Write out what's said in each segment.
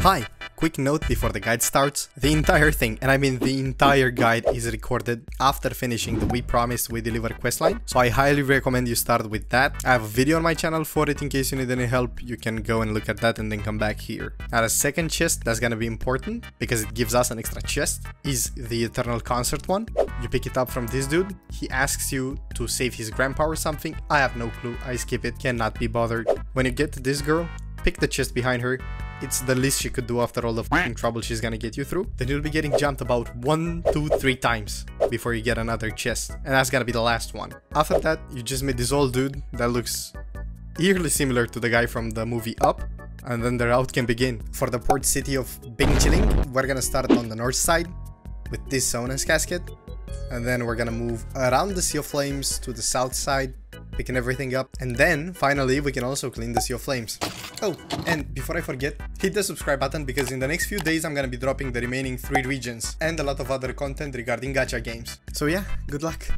Hi! Quick note before the guide starts. The entire thing, and I mean the entire guide, is recorded after finishing the We Promise We Deliver questline, so I highly recommend you start with that. I have a video on my channel for it in case you need any help. You can go and look at that and then come back here. Now the second chest that's gonna be important, because it gives us an extra chest, is the Eternal Concert one. You pick it up from this dude. He asks you to save his grandpa or something. I have no clue. I skip it. Cannot be bothered. When you get to this girl, pick the chest behind her. It's the least she could do after all the f***ing trouble she's gonna get you through. Then you'll be getting jumped about 1, 2, 3 times before you get another chest. And that's gonna be the last one. After that, you just meet this old dude that looks eerily similar to the guy from the movie Up. And then the route can begin. For the port city of Bingchilling, we're gonna start on the north side with this Sonus casket. And then we're gonna move around the Sea of Flames to the south side, picking everything up. And then, finally, we can also clean the Sea of Flames. Oh, and before I forget, hit the subscribe button because in the next few days I'm gonna be dropping the remaining 3 regions and a lot of other content regarding gacha games. So yeah, good luck.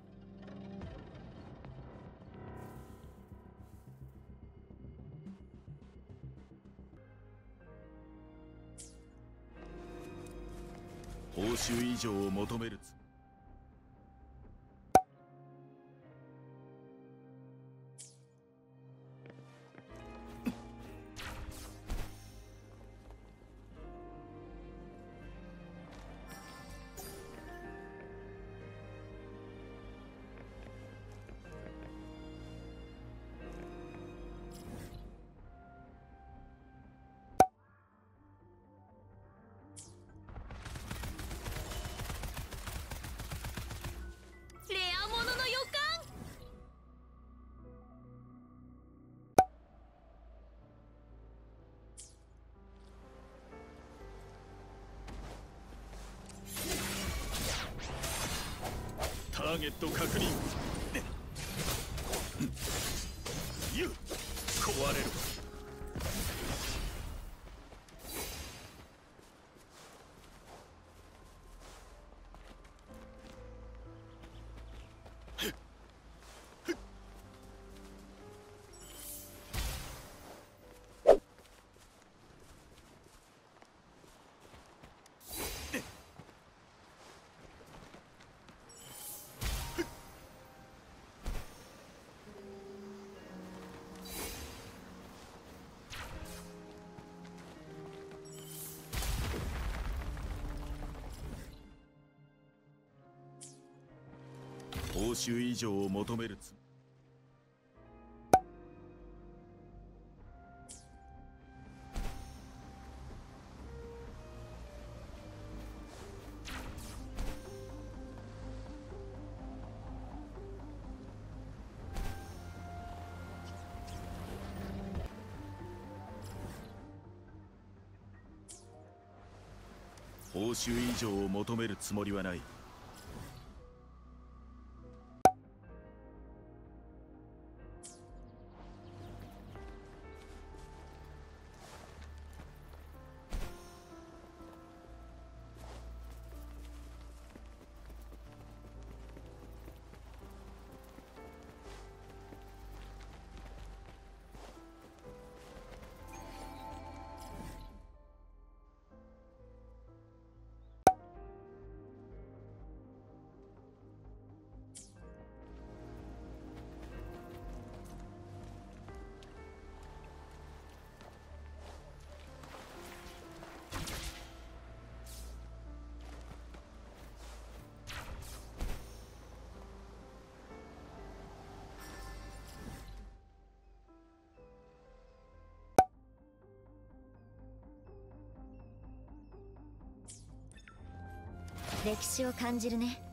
Target 確認。壊れる。報酬以上を求めるつ。報酬以上を求めるつもりはない。 歴史を感じるね。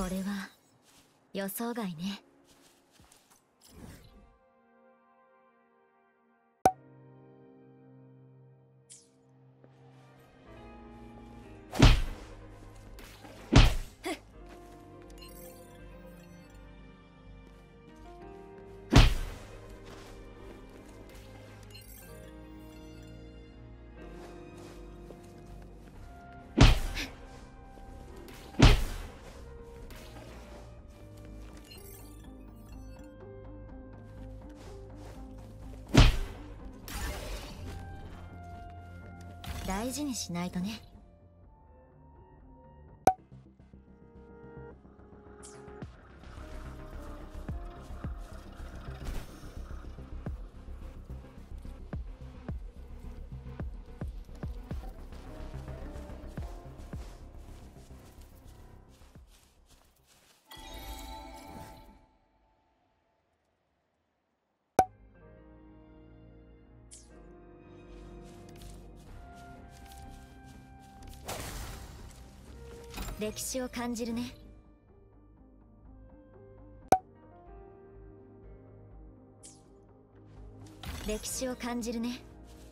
これは予想外ね。大事にしないとね。歴史を感じるね。歴史を感じるね。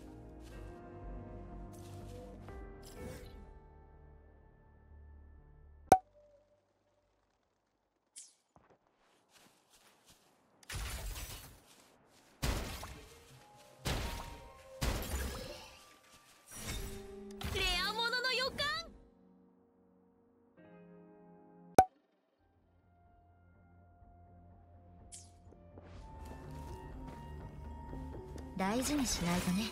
レアものの予感。大事にしないとね。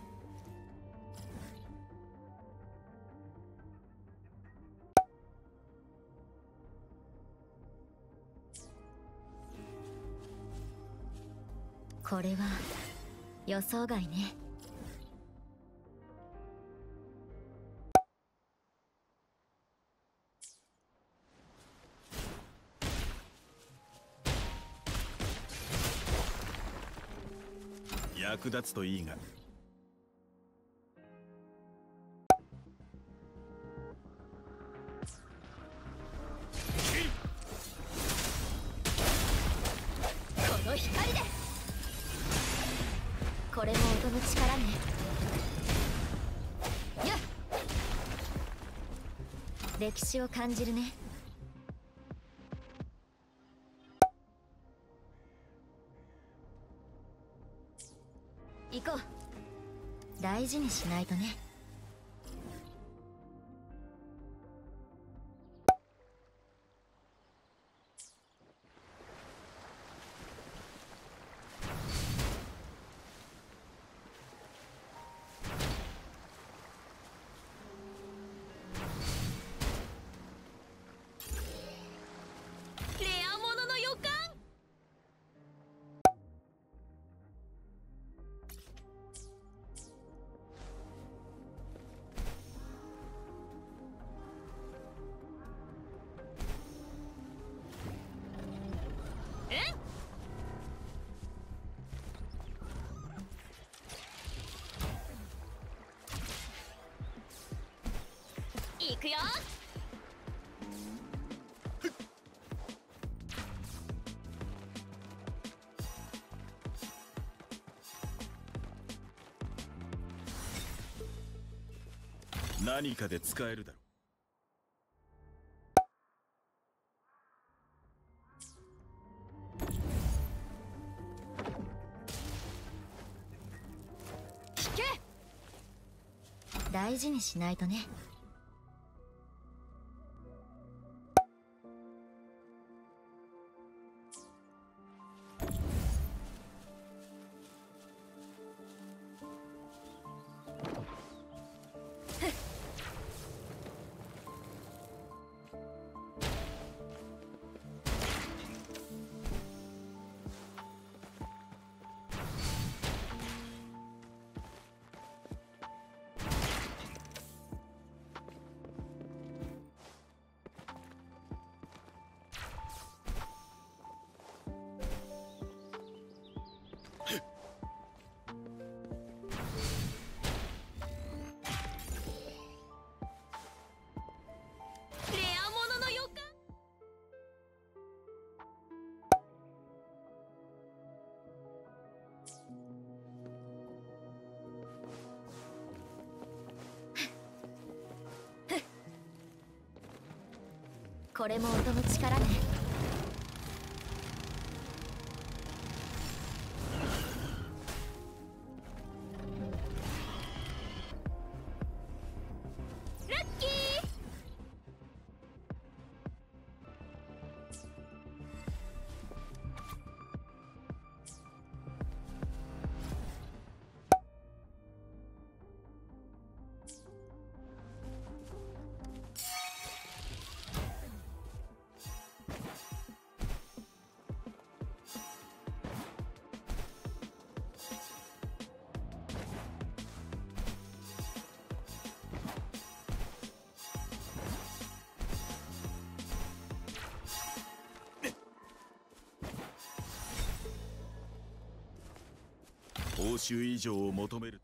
これは予想外ね。 役立つといいが。 この光で。これも音の力ね。やっ、歴史を感じるね。行こう。大事にしないとね。レアものの予感。行くよ。 何かで使えるだろ聞け。大事にしないとね。 これも音の力ね。ラッキー。 報酬以上を求める。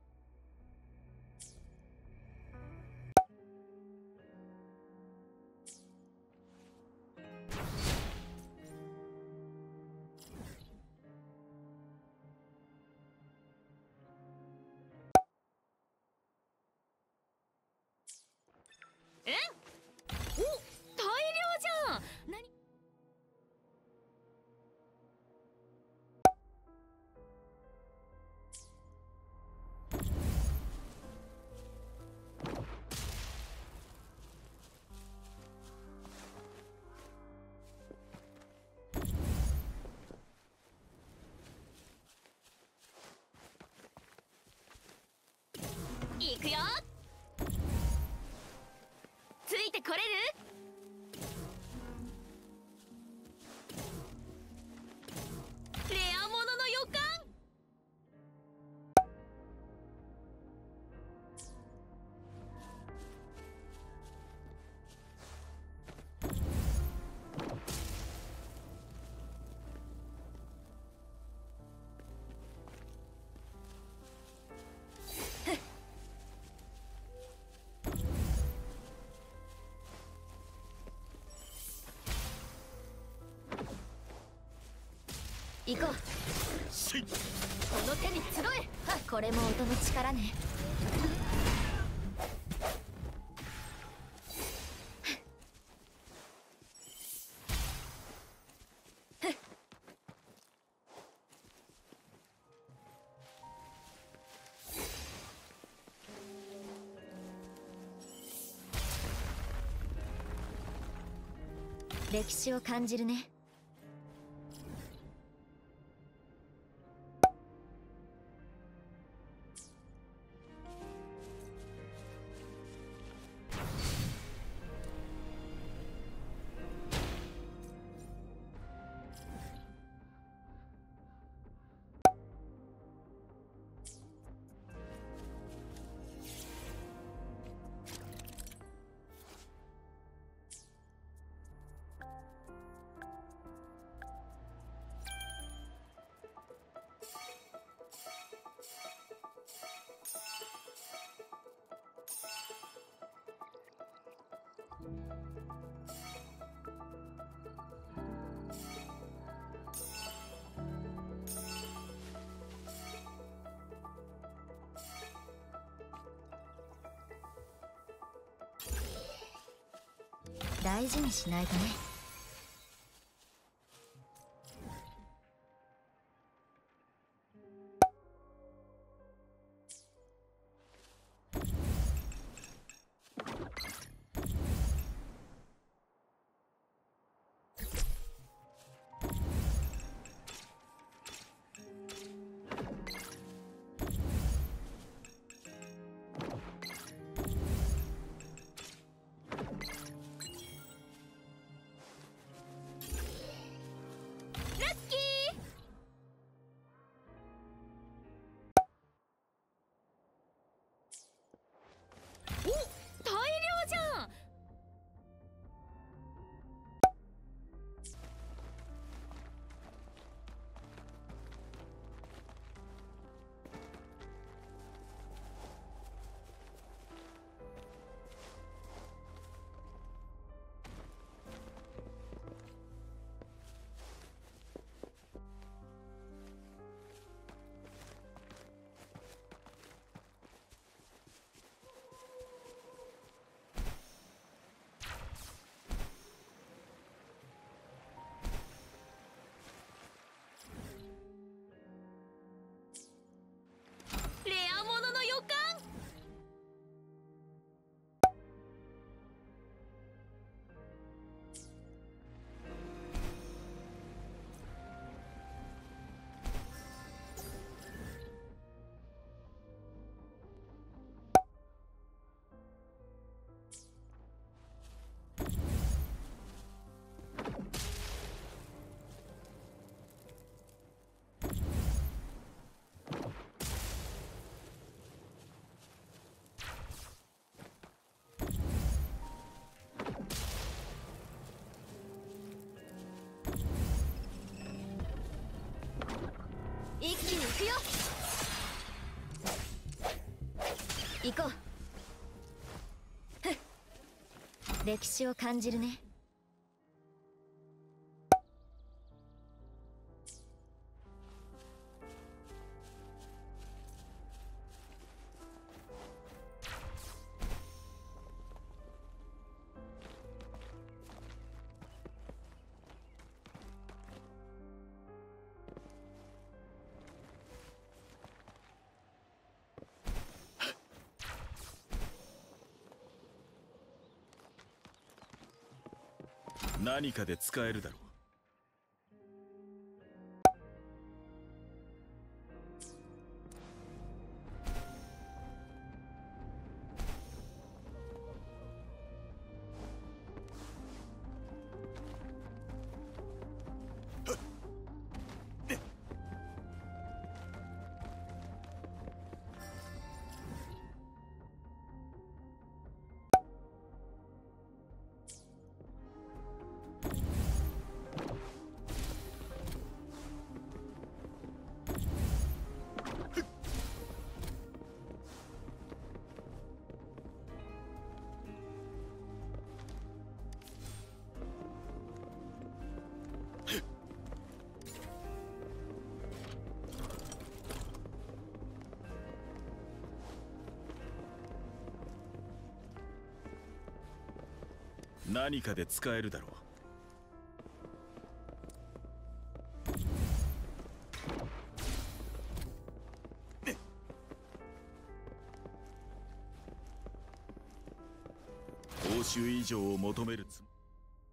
お、大量じゃん。何？行くよ。ついてこれる？レアものの予感。行こう。 せい。 この手に集え。これも音の力ね。歴史を感じるね。大事にしないとね。 一気に行くよ。行こう。歴史を感じるね。 何かで使えるだろう。何かで使えるだろう。報酬以上を求めるつもり。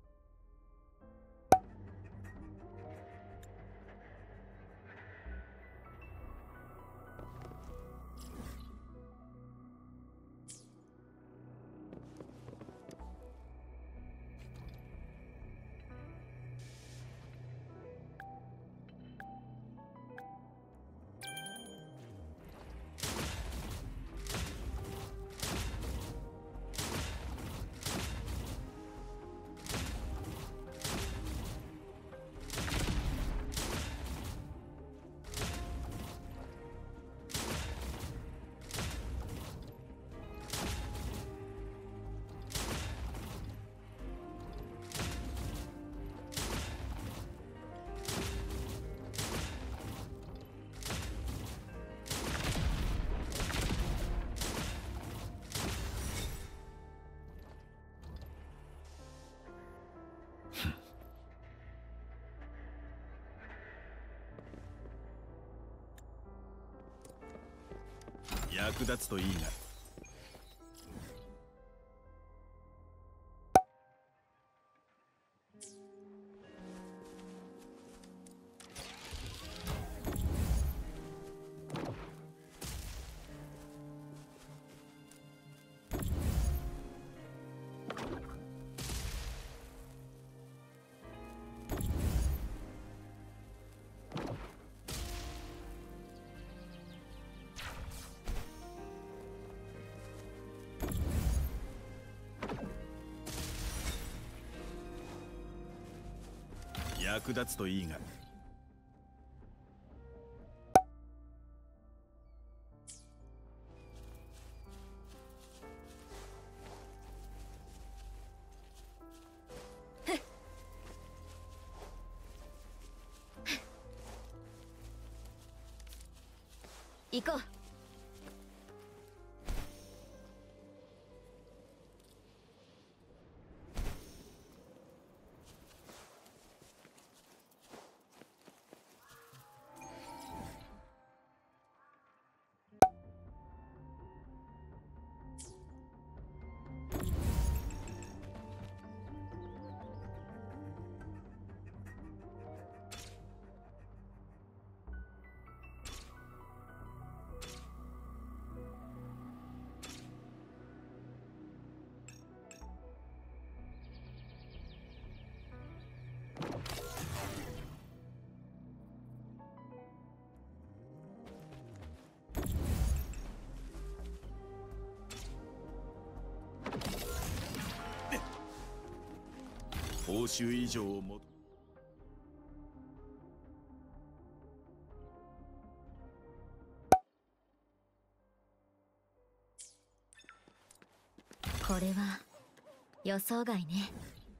役立つといいな。役立つといいが。 行こう。 報酬以上をこれは予想外ね。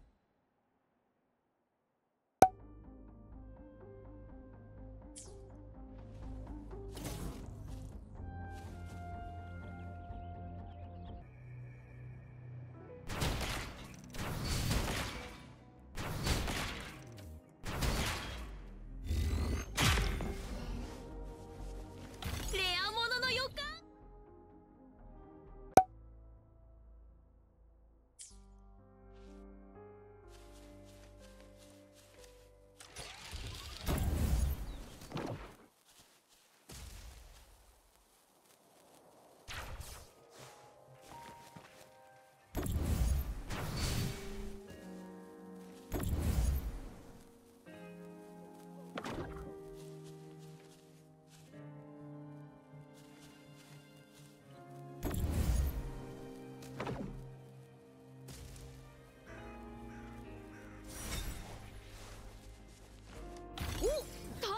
レアものの予感。お、大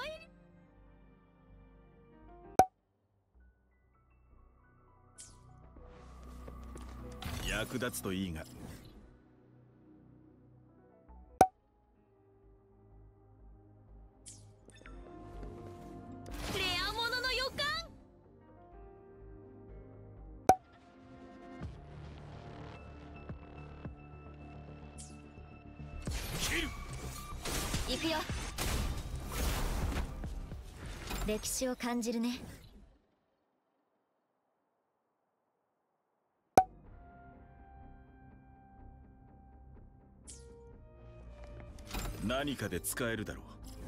役立つといいが。 レアものの予感。 切る。 行くよ。歴史を感じるね。 何かで使えるだろう。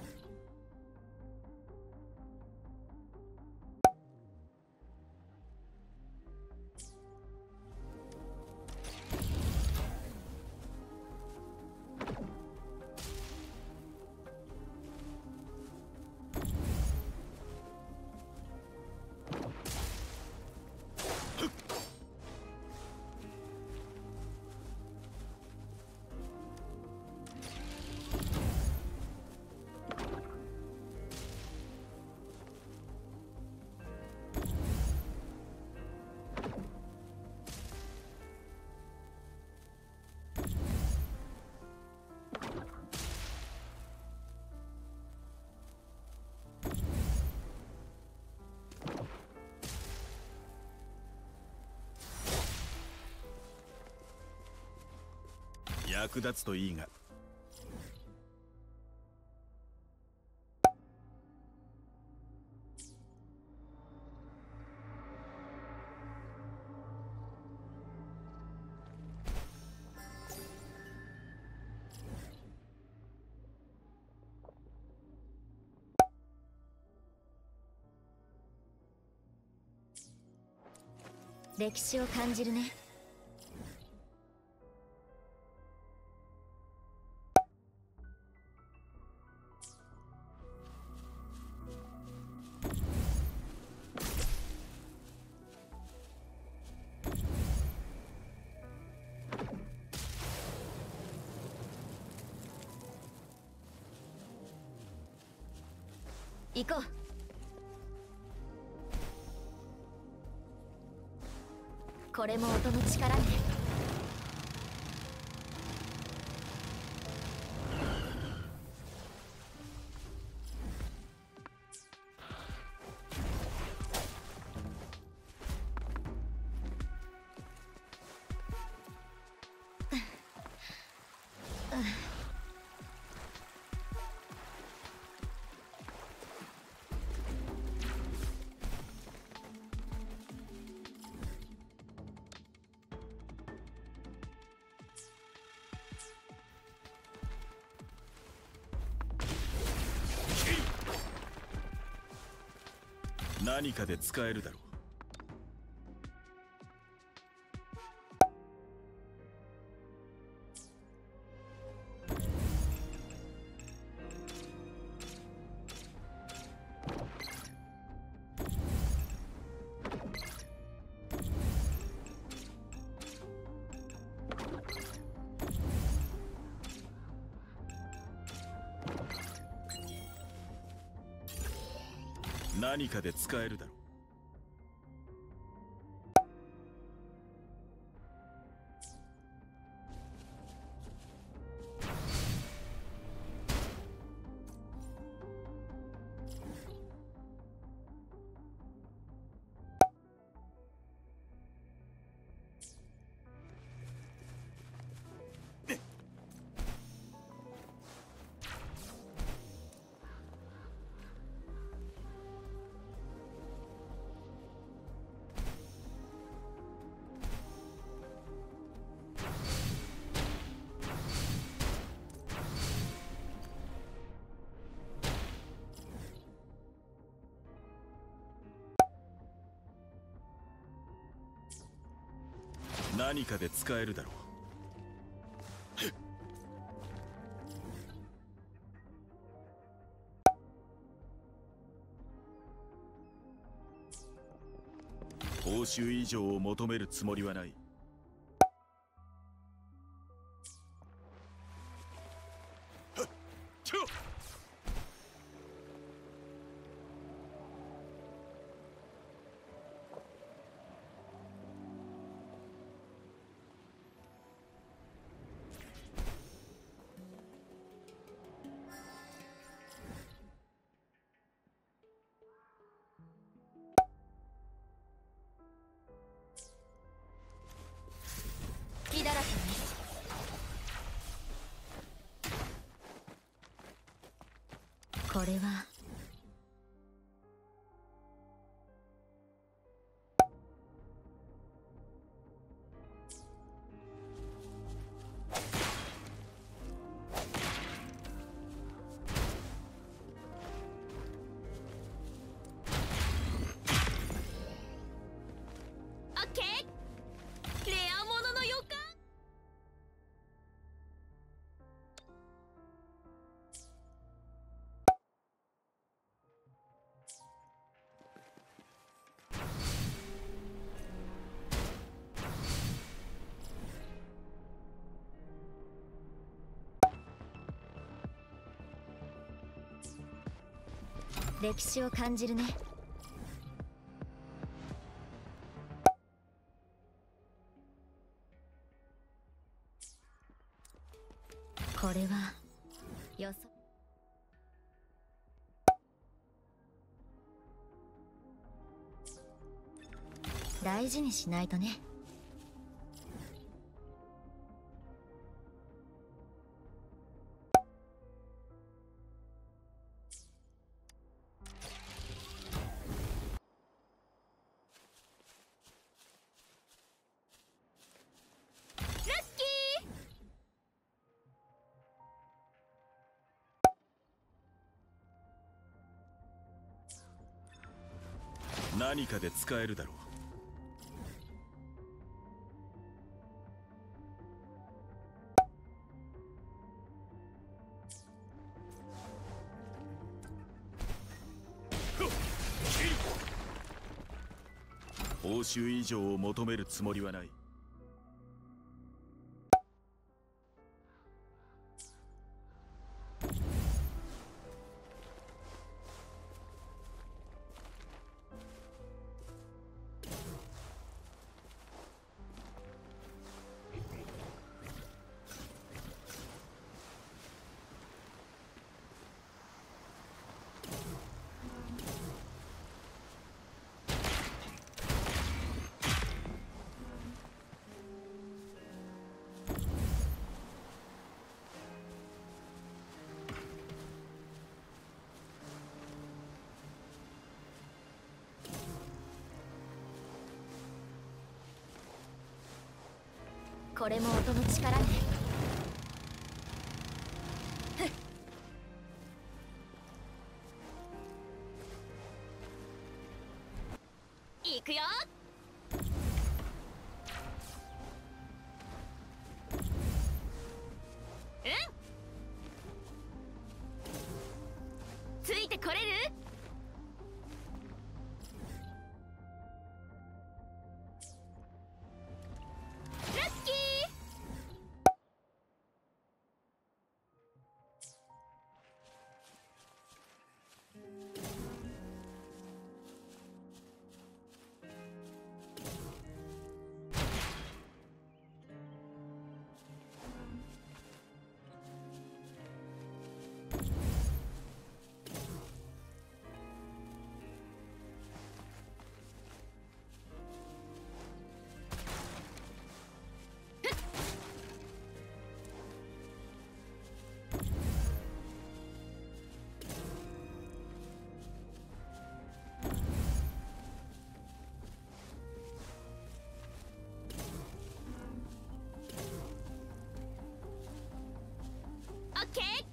役立つといいが。 歴史を感じるね。行こう。これも音の力ね。 何かで使えるだろう。何かで使えるだろう。 何かで使えるだろう。報酬以上を求めるつもりはない。 気だらけね。これはオッケー。レアものの予感。歴史を感じるね。これは予想。大事にしないとね。ラッキー。 何かで使えるだろう。報酬以上を求めるつもりはない。 これも音の力ね。いくよ。ついてこれる？ラッキー。オッケー。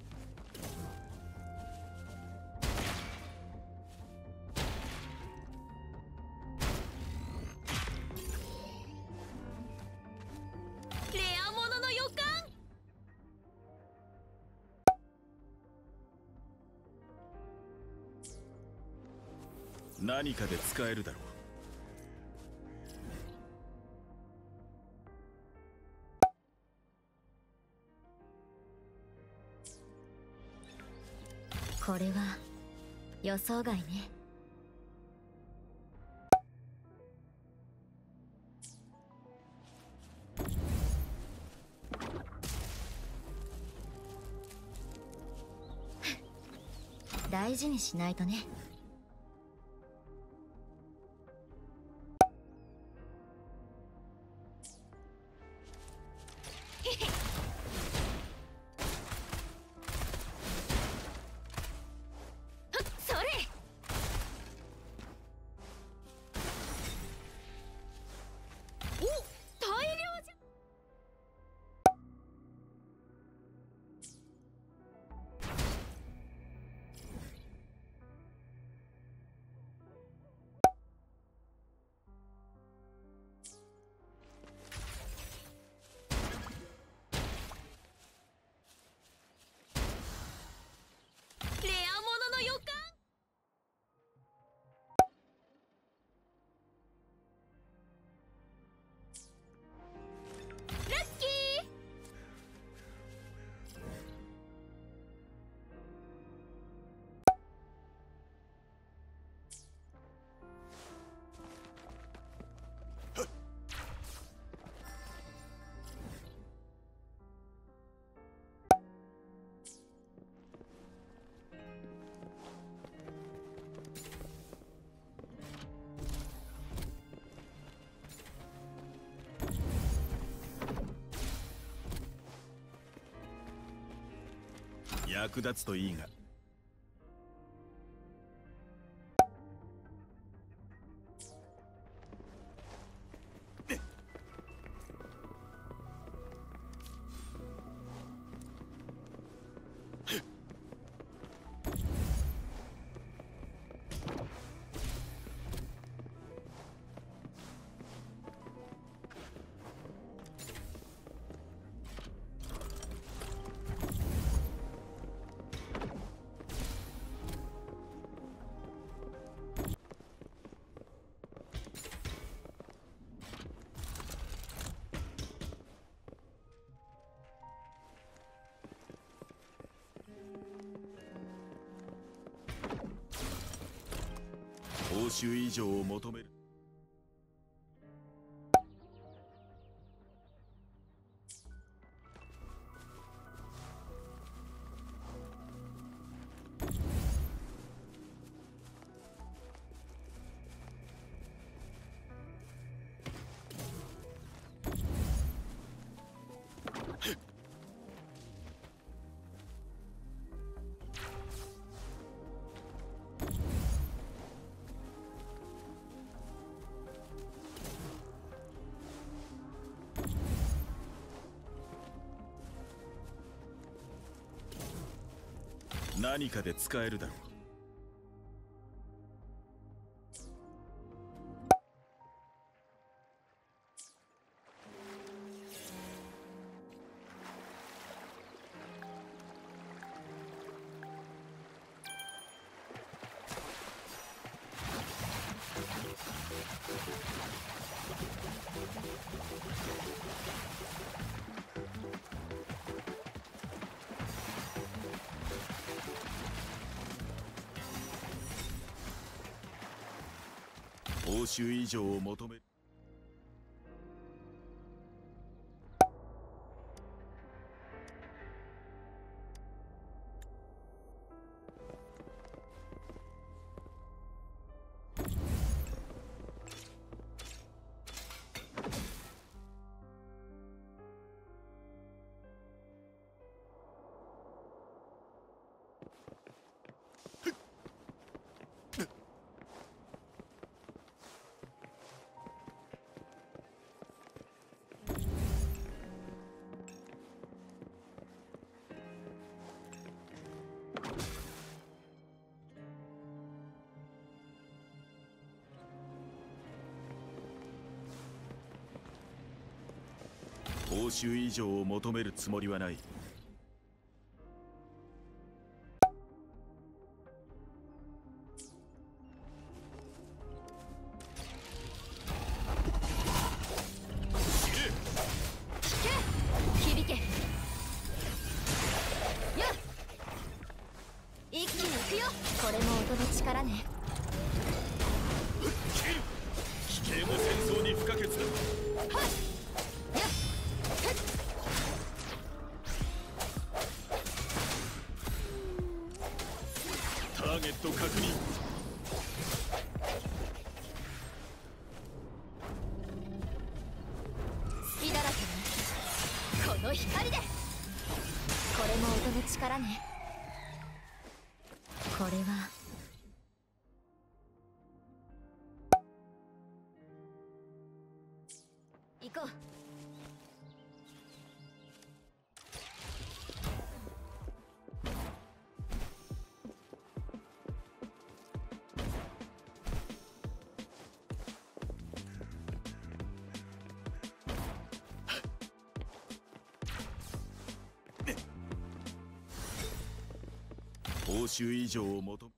何かで使えるだろう。 これは予想外ね。大事にしないとね。それ。お、大量じゃ。レアものの予感。ラッキー。 役立つといいが。報酬以上を求める。何かで使えるだろう。報酬以上を求める。報酬以上を求めるつもりはない。 ーゲット確認。 隙だらけね、この光で。これも音の力ね。これは行こう。 報酬以上を求め。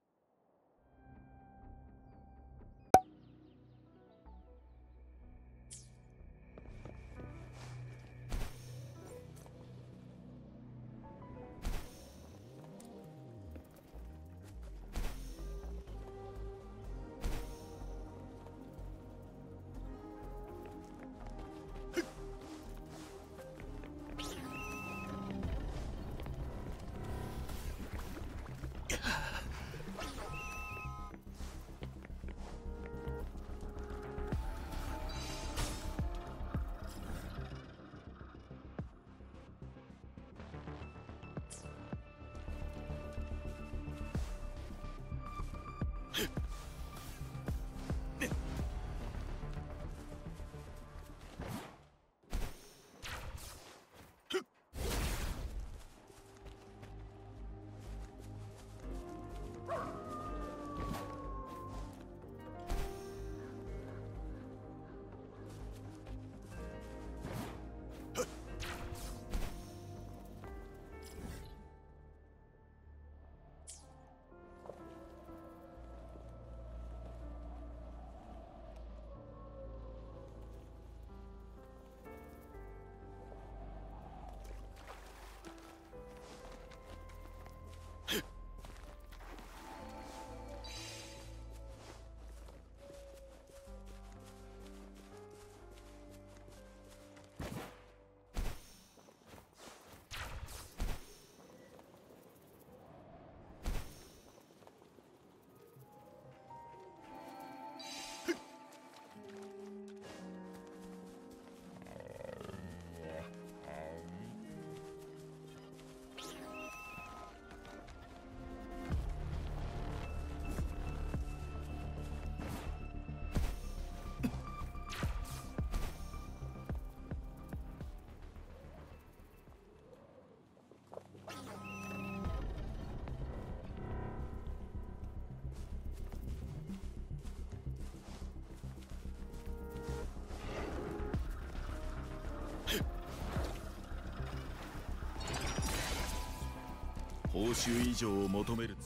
報酬以上を求める。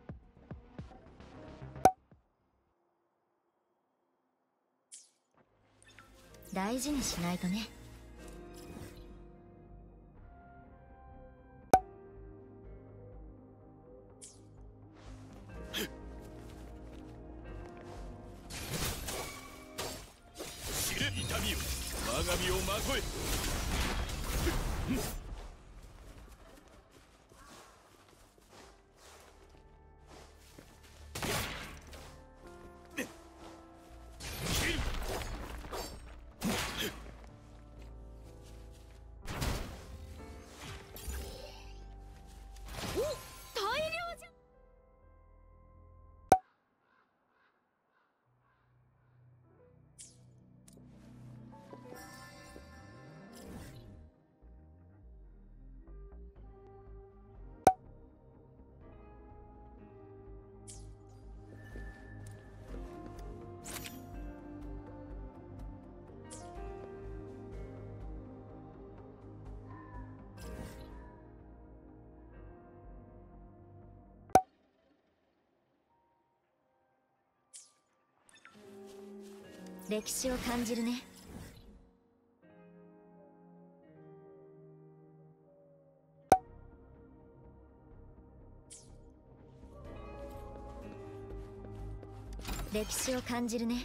大事にしないとね。 知れ痛みよ、我が身をまとえ。歴史を感じるね。歴史を感じるね。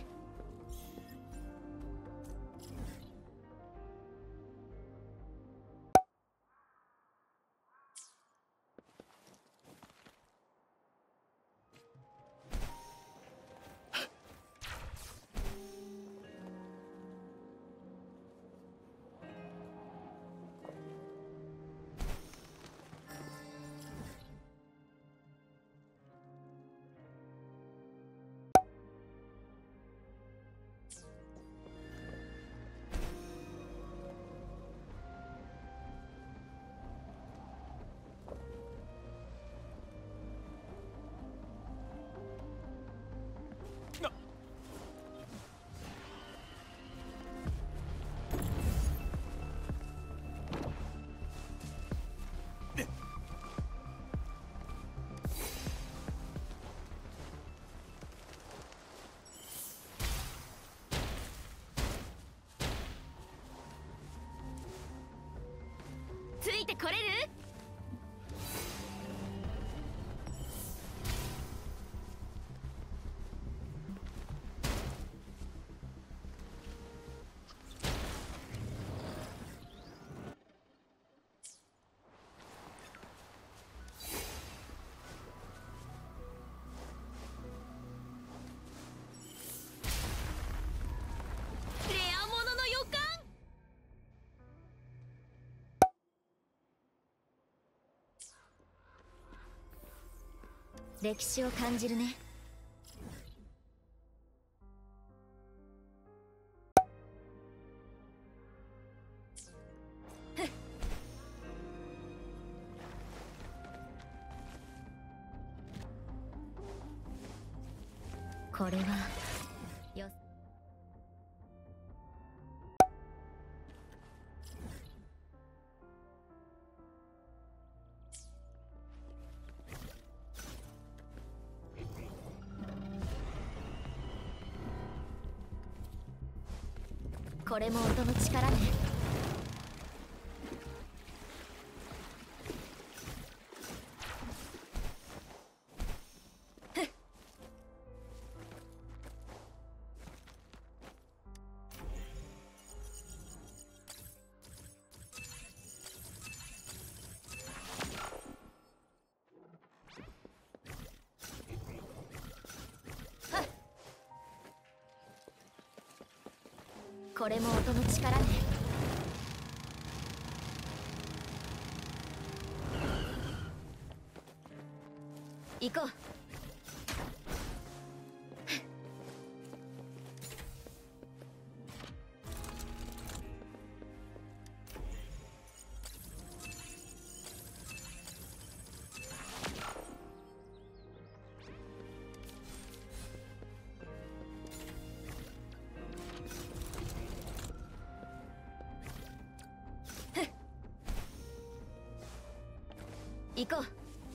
てこれる？レアものの予感。歴史を感じるね。これはよ。これも音の力ね。これも音の力ね。行こう。行こう。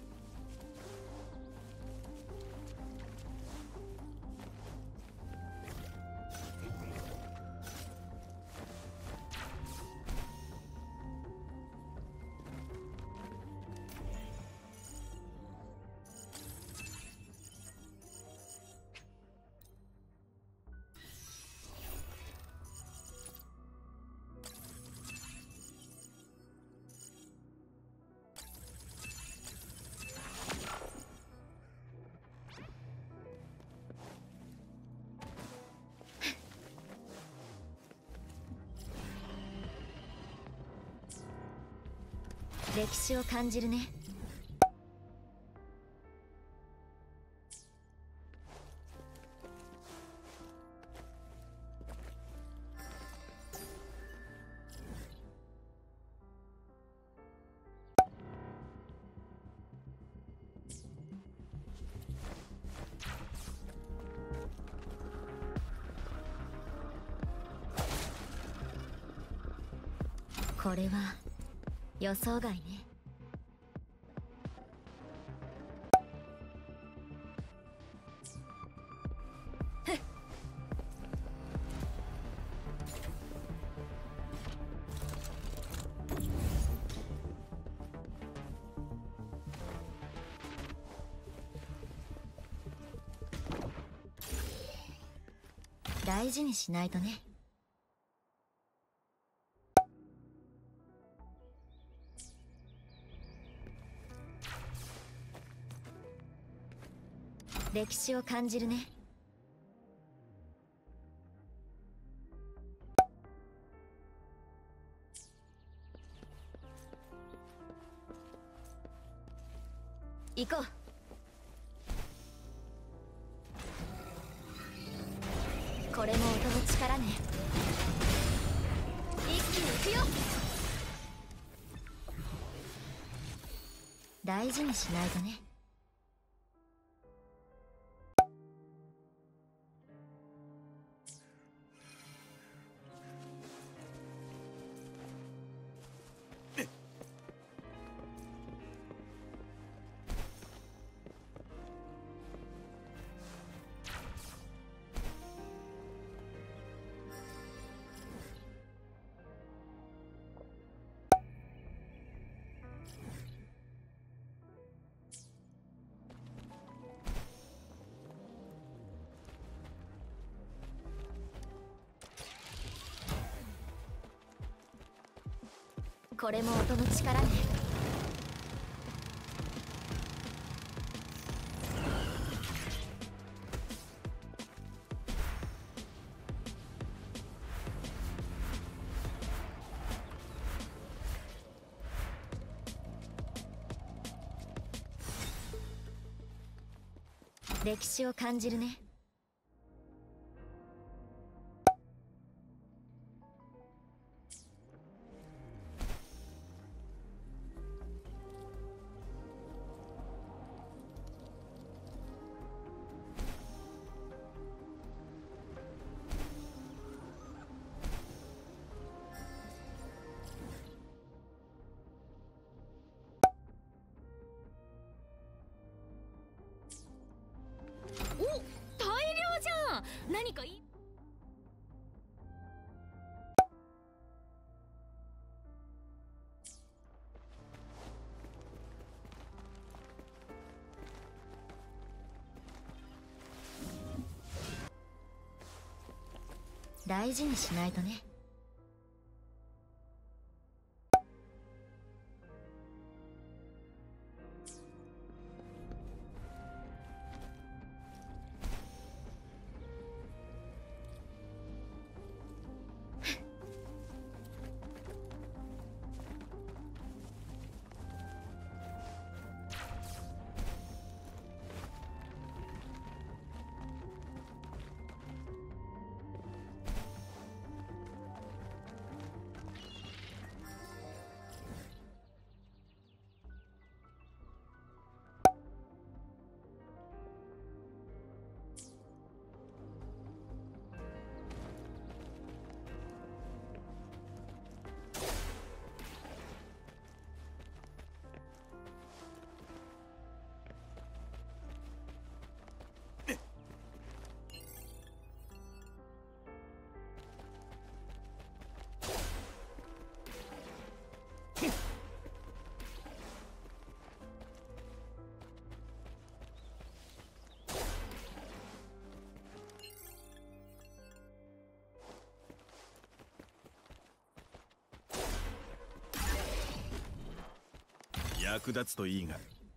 歴史を感じるね。これは予想外ね。大事にしないとね。歴史を感じるね。行こう。これも音の力ね。一気に行くよ。大事にしないとね。 これも音の力ね。歴史を感じるね。お、大量じゃん。何かいい。大事にしないとね。 役立つといいが。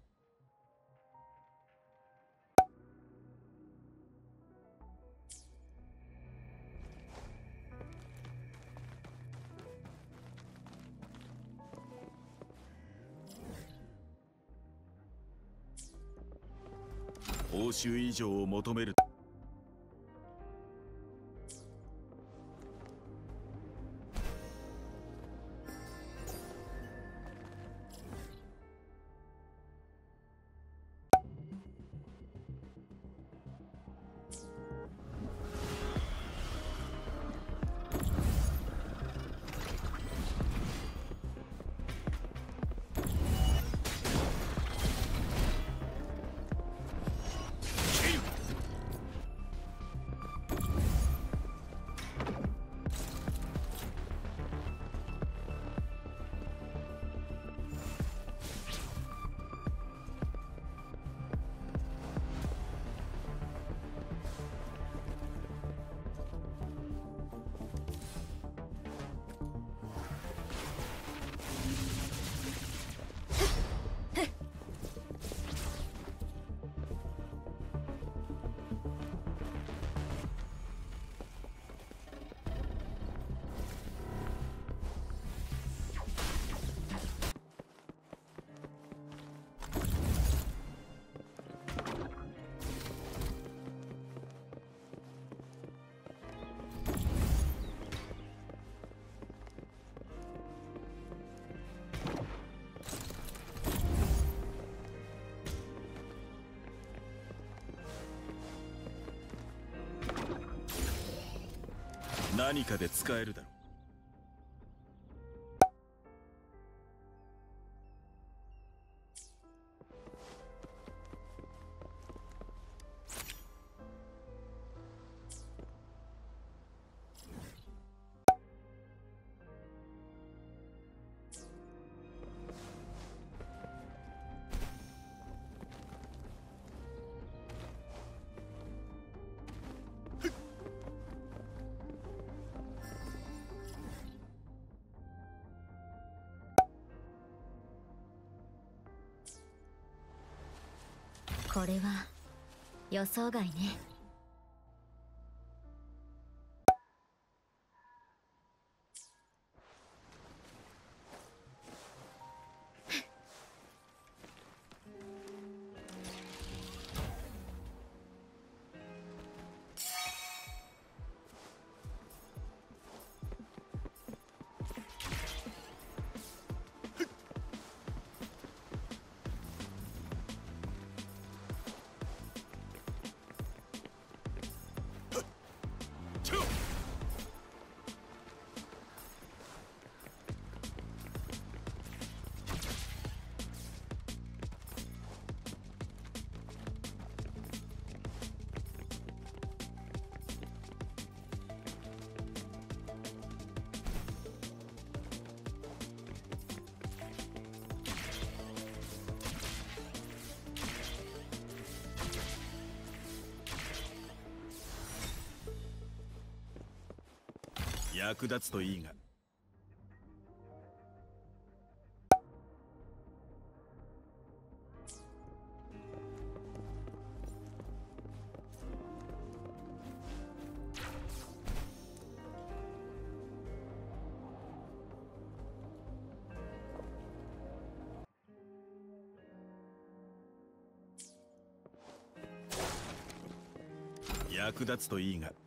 報酬以上を求める。何かで使えるだろう。 これは予想外ね。 役立つといいが。役立つといいが。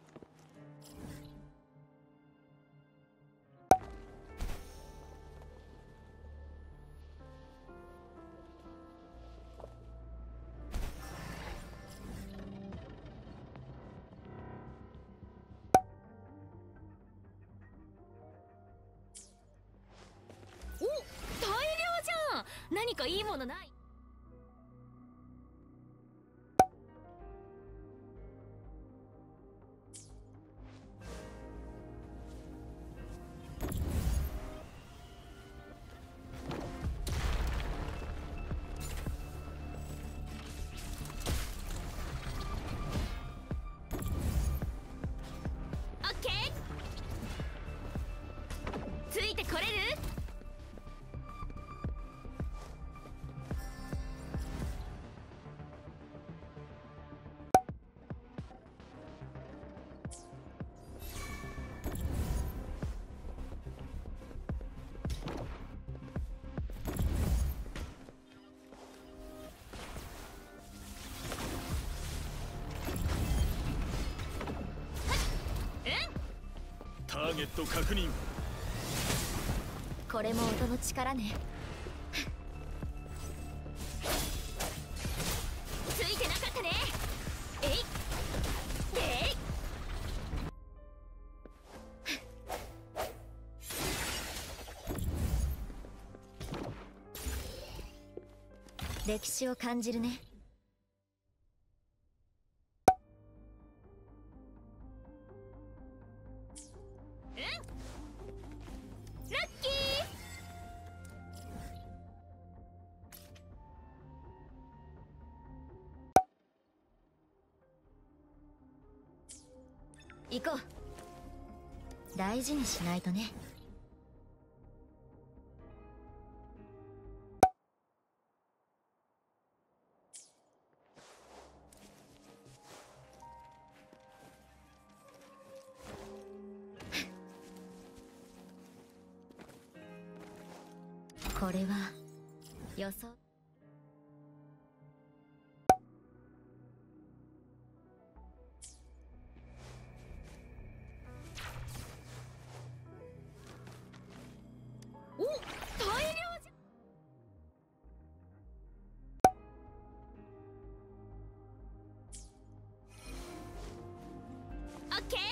お、大量じゃん。何かいいものない？オッケー。ついてこれる？ ターゲット確認。 これも音の力ね。ついてなかったね。えいえい。歴史を感じるね。ラッキー。行こう。大事にしないとね。これは予想。お、大量じゃ。オッケー。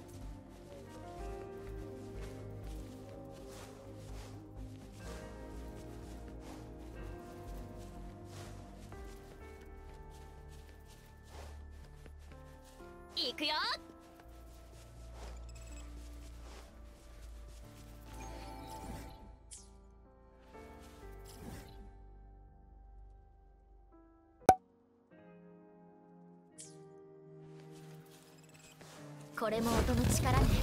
行くよ。これも音の力ね。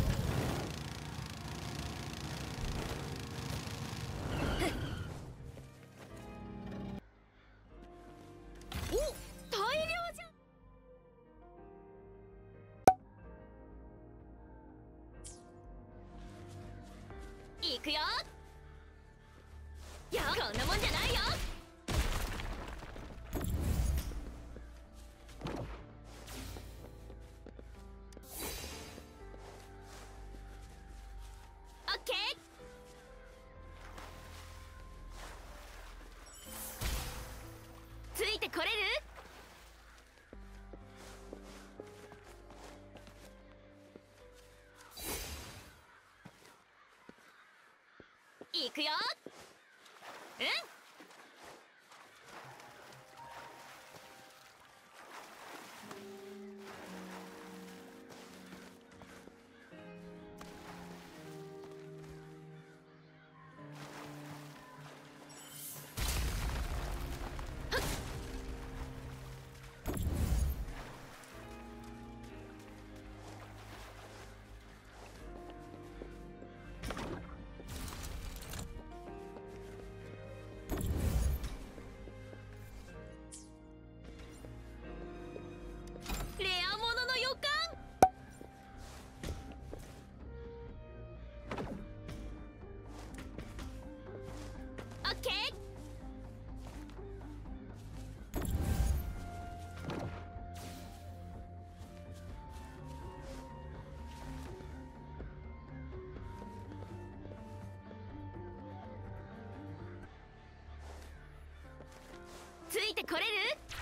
お、大量行くよ。いや、こんなもんじゃないよ。オッケー。ついてこれる？行くよ。うん。レアものの予感。オッケー。ついてこれる？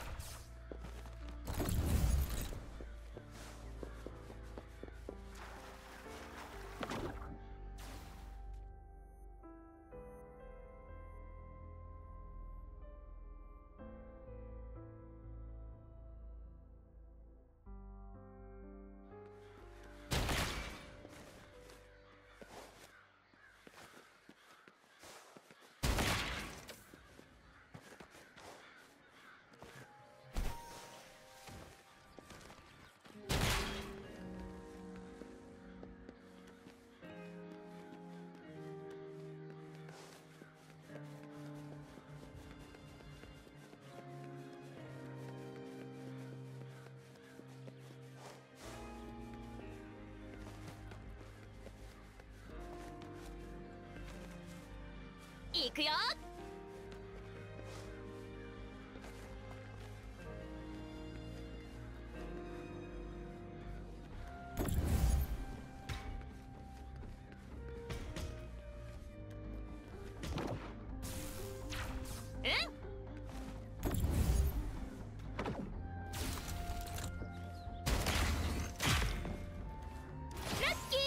行くよ。うん。ラッキー。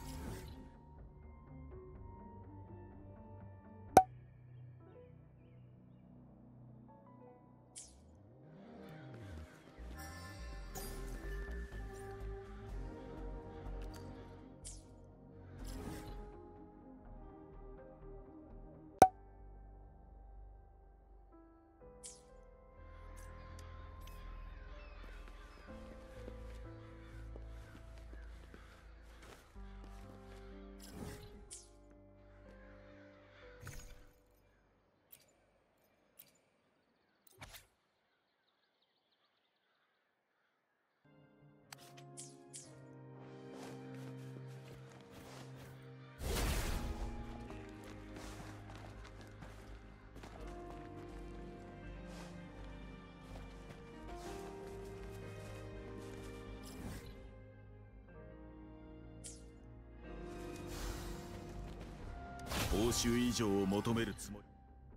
報酬以上を求めるつもり。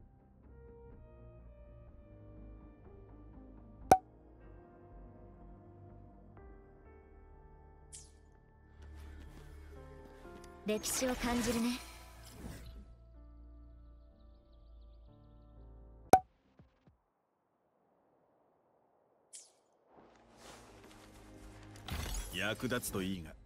歴史を感じるね。 役立つといいが。